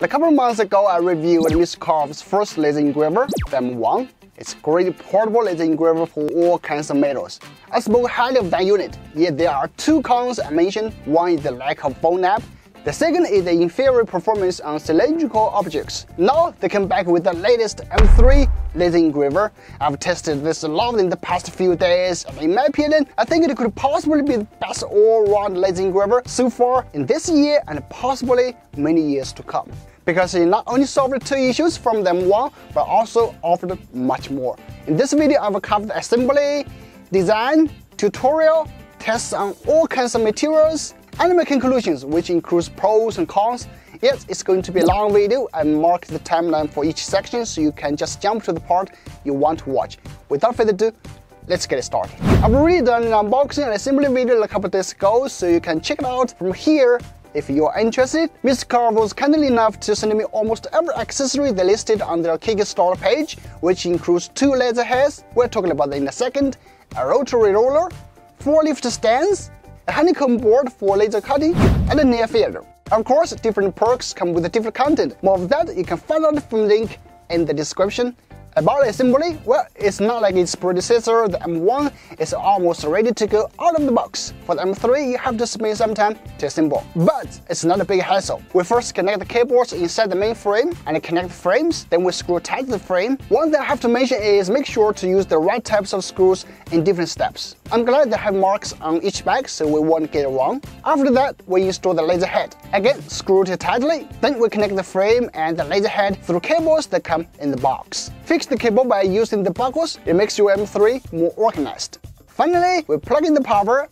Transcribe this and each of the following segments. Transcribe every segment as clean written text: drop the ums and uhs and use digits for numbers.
A couple of months ago, I reviewed Mr. Carve's first laser engraver, the M1. It's a great portable laser engraver for all kinds of metals. I spoke highly of that unit, yet there are two cons I mentioned. One is the lack of phone app. The second is the inferior performance on cylindrical objects. Now they come back with the latest M3 laser engraver. I've tested this a lot in the past few days, and in my opinion, I think it could possibly be the best all-round laser engraver so far in this year and possibly many years to come. Because it not only solved two issues from the M1, but also offered much more. In this video, I've covered assembly, design, tutorial, tests on all kinds of materials, and my conclusions, which includes pros and cons. Yes, it's going to be a long video. I marked the timeline for each section, so you can just jump to the part you want to watch. Without further ado, let's get started. I've already done an unboxing and assembly video a couple of days ago, so you can check it out from here if you're interested. Mr. Carve was kindly enough to send me almost every accessory they listed on their Kickstarter page, which includes 2 laser heads, we're talking about that in a second, a rotary roller, 4 lift stands, a honeycomb board for laser cutting, and a near fielder. Of course, different perks come with a different content. More of that you can find out from the link in the description. About assembly, well, it's not like its predecessor, the M1 is almost ready to go out of the box. For the M3, you have to spend some time to assemble. But it's not a big hassle. We first connect the keyboards inside the main frame and connect the frames, then we screw tight the frame. One thing I have to mention is make sure to use the right types of screws in different steps. I'm glad they have marks on each back so we won't get it wrong. After that, we install the laser head. Again, screw it tightly, then we connect the frame and the laser head through cables that come in the box. Fix the cable by using the buckles, it makes your M3 more organized. Finally, we plug in the power.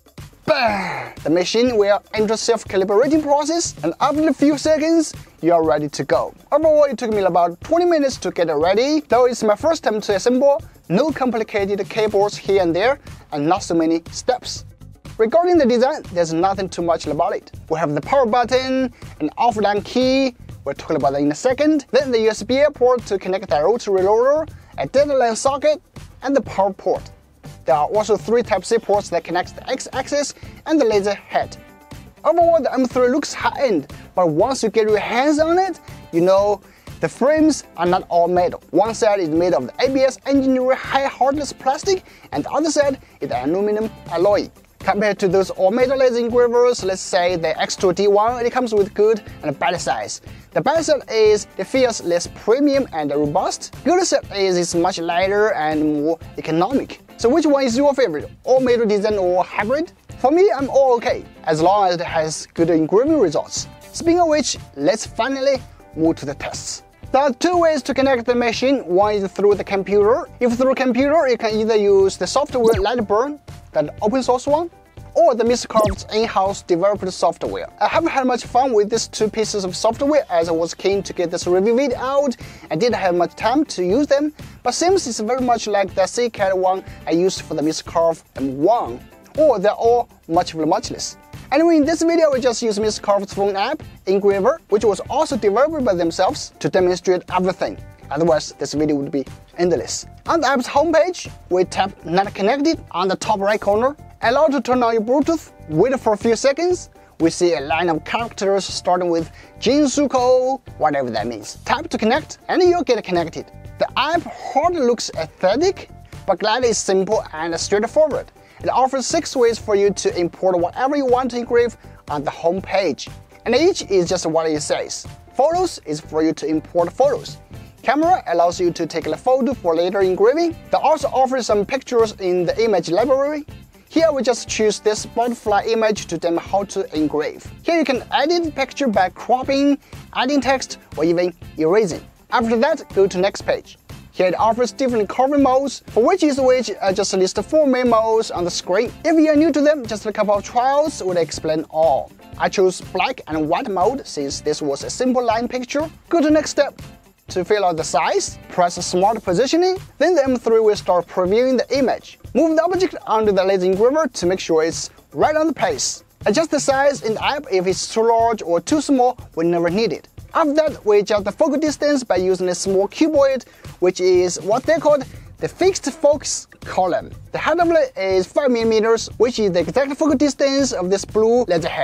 Bam! The machine will enter self-calibrating process, and after a few seconds, you are ready to go. Overall, it took me about 20 minutes to get it ready. Though it's my first time to assemble, no complicated cables here and there, and not so many steps. Regarding the design, there's nothing too much about it. We have the power button, an off-down key, we'll talk about that in a second, then the USB port to connect the rotary roller, a data line socket, and the power port. There are also 3 Type-C ports that connect the X-axis and the laser head. Overall, the M3 looks high-end, but once you get your hands on it, you know the frames are not all metal. One side is made of the ABS engineered high hardness plastic, and the other side is aluminum alloy. Compared to those all-metal laser engravers, let's say the X2D1, it comes with good and bad sides. The bad side is it feels less premium and robust. Good side is it's much lighter and more economic. So which one is your favorite, all-metal design or hybrid? For me, I'm all okay, as long as it has good engraving results. Speaking of which, let's finally move to the tests. There are 2 ways to connect the machine. One is through the computer. If through computer, you can either use the software Lightburn, that open source one, or the Mr. Carve's in-house developed software. I haven't had much fun with these 2 pieces of software as I was keen to get this review video out and didn't have much time to use them, but seems it's very much like the CCAD one I used for the Mr. Carve M1, or they're all much less. Anyway, in this video, we just use Mr. Carve's phone app, Engraver, which was also developed by themselves to demonstrate everything. Otherwise, this video would be endless. On the app's homepage, we tap Not Connected on the top right corner. Allow to turn on your Bluetooth. Wait for a few seconds. We see a line of characters starting with Jinsuko, whatever that means. Tap to connect, and you'll get connected. The app hardly looks aesthetic, but gladly is simple and straightforward. It offers 6 ways for you to import whatever you want to engrave on the home page. And each is just what it says. Photos is for you to import photos. Camera allows you to take a photo for later engraving. They also offer some pictures in the image library. Here we just choose this butterfly image to demo how to engrave. Here you can edit the picture by cropping, adding text, or even erasing. After that, go to next page. Here it offers different carving modes, for which I just list 4 main modes on the screen. If you are new to them, just a couple of trials would explain all. I chose black and white mode since this was a simple line picture. Go to next step. To fill out the size, press Smart Positioning, then the M3 will start previewing the image. Move the object onto the laser engraver to make sure it's right on the place. Adjust the size in the app if it's too large or too small whenever needed. After that, we adjust the focal distance by using a small cuboid, which is what they call the fixed focus column. The head of it is 5 mm, which is the exact focal distance of this blue laser head.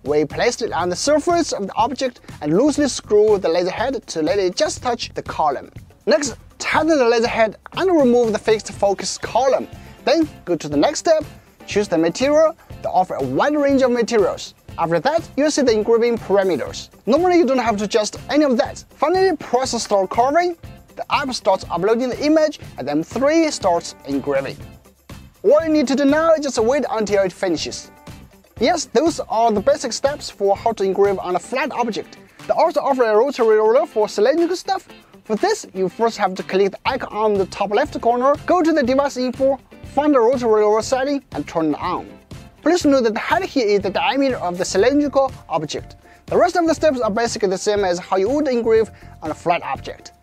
We placed it on the surface of the object and loosely screw the laser head to let it just touch the column. Next, tighten the laser head and remove the fixed focus column. Then go to the next step, choose the material. They offer a wide range of materials. After that, you'll see the engraving parameters. Normally you don't have to adjust any of that. Finally, press Start Carving. The app starts uploading the image and M3 starts engraving. All you need to do now is just wait until it finishes. Yes, those are the basic steps for how to engrave on a flat object. They also offer a rotary roller for cylindrical stuff. For this, you first have to click the icon on the top left corner, go to the device info, find the rotary roller setting and turn it on. Please note that the head here is the diameter of the cylindrical object. The rest of the steps are basically the same as how you would engrave on a flat object.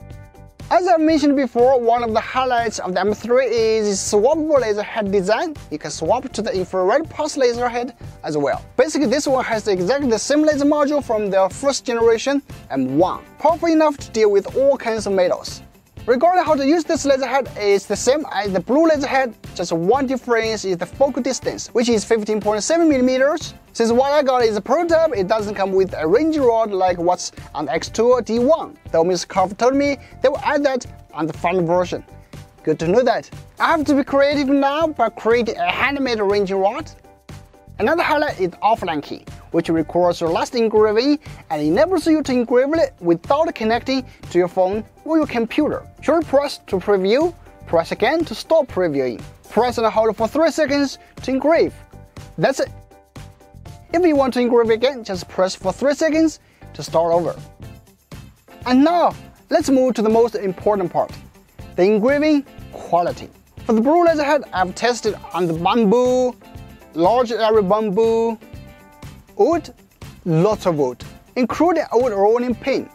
As I mentioned before, one of the highlights of the M3 is its swappable laser head design. You can swap to the infrared pulse laser head as well. Basically, this one has exactly the same laser module from their first generation M1, powerful enough to deal with all kinds of metals. Regarding how to use this laser head, it's the same as the blue laser head, just one difference is the focal distance, which is 15.7mm. Since what I got is a prototype, it doesn't come with a range rod like what's on the X2 or D1, though Mr. Carve told me they will add that on the final version. Good to know that. I have to be creative now by creating a handmade range rod. Another highlight is the offline key, which records your last engraving and enables you to engrave it without connecting to your phone or your computer. Short press to preview, press again to stop previewing. Press and hold for 3 seconds to engrave. That's it. If you want to engrave again, just press for 3 seconds to start over. And now, let's move to the most important part, the engraving quality. For the blue laser head, I've tested on the bamboo, large area bamboo, wood, lots of wood, including a wood rolling pin.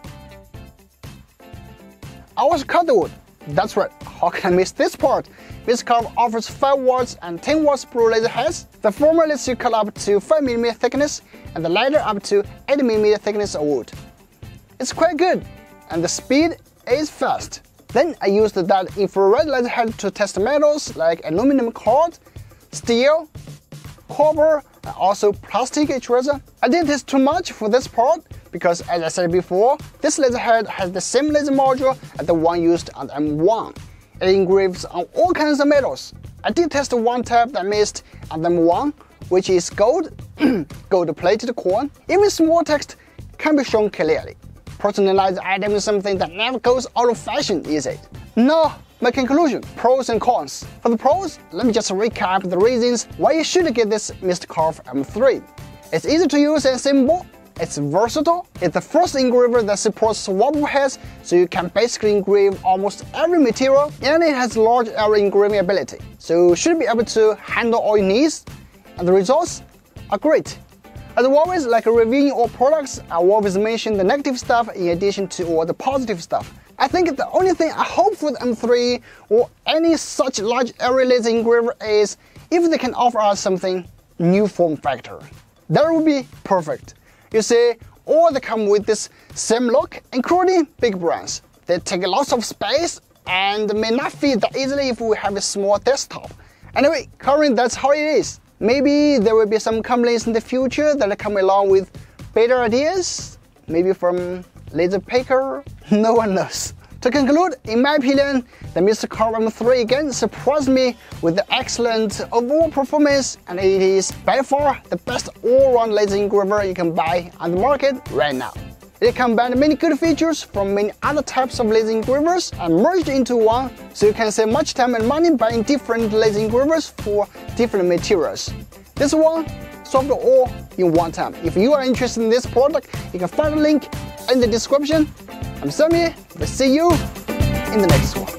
I also cut the wood. That's right, how can I miss this part? This Carve offers 5 watts and 10 watts blue laser heads. The former lets you cut up to 5mm thickness and the latter up to 8mm thickness of wood. It's quite good and the speed is fast. Then I used that infrared laser head to test metals like aluminum card, steel, copper, and also plastic eraser. I didn't test too much for this part because, as I said before, this laser head has the same laser module as the one used on the M1. It engraves on all kinds of metals. I did test one type that missed on the M1, which is gold, gold-plated coin. Even small text can be shown clearly. Personalized item is something that never goes out of fashion, is it? Now, my conclusion, pros and cons. For the pros, let me just recap the reasons why you should get this Mr. Carve M3. It's easy to use and simple, it's versatile, it's the first engraver that supports swappable heads, so you can basically engrave almost every material, and it has large area engraving ability, so you should be able to handle all your needs, and the results are great. As always, like reviewing all products, I always mention the negative stuff in addition to all the positive stuff. I think the only thing I hope for the M3 or any such large area laser engraver is if they can offer us something new form factor. That would be perfect. You see, all they come with this same look, including big brands. They take lots of space and may not fit that easily if we have a small desktop. Anyway, currently that's how it is. Maybe there will be some companies in the future that come along with better ideas, maybe from laser picker, no one knows. To conclude, in my opinion, the Mr. Carve M3 again surprised me with the excellent overall performance, and it is by far the best all-round laser engraver you can buy on the market right now. It combined many good features from many other types of laser engravers and merged into one, so you can save much time and money buying different laser engravers for different materials. This one solved it all in one time. If you are interested in this product, you can find a link in the description. I'm Sami, we'll see you in the next one.